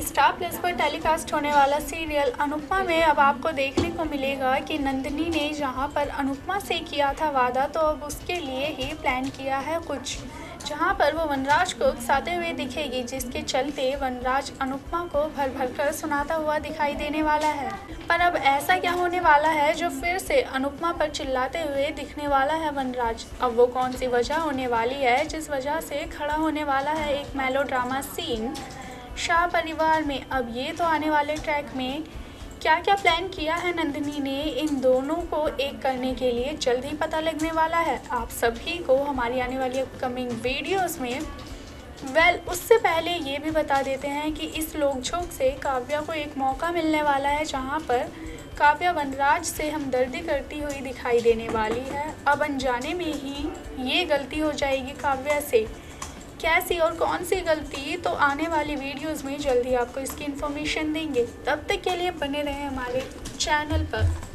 Star plus पर telecast होने वाला सीरियल अनुपमा में अब आपको देखने को मिलेगा कि नंदिनी ने जहां पर अनुपमा से किया था वादा, तो अब उसके लिए ही प्लान किया है कुछ, जहां पर वो वनराज को उकसाते हुए दिखेगी, जिसके चलते वनराज अनुपमा को भर भर कर सुनाता हुआ दिखाई देने वाला है। पर अब ऐसा क्या होने वाला है जो फिर से अनुपमा पर चिल्लाते हुए दिखने वाला है वनराज? अब वो कौन सी वजह होने वाली है जिस वजह से खड़ा होने वाला है एक मेलोड्रामा सीन शाह परिवार में? अब ये तो आने वाले ट्रैक में क्या क्या प्लान किया है नंदिनी ने इन दोनों को एक करने के लिए जल्द ही पता लगने वाला है आप सभी को हमारी आने वाली अपकमिंग वीडियोस में। उससे पहले ये भी बता देते हैं कि इस लोकझोंक से काव्या को एक मौका मिलने वाला है, जहां पर काव्या वनराज से हमदर्दी करती हुई दिखाई देने वाली है। अब अनजाने में ही ये गलती हो जाएगी काव्या से। कैसी और कौन सी गलती, तो आने वाली वीडियोस में जल्दी आपको इसकी इन्फॉर्मेशन देंगे। तब तक के लिए बने रहें हमारे चैनल पर।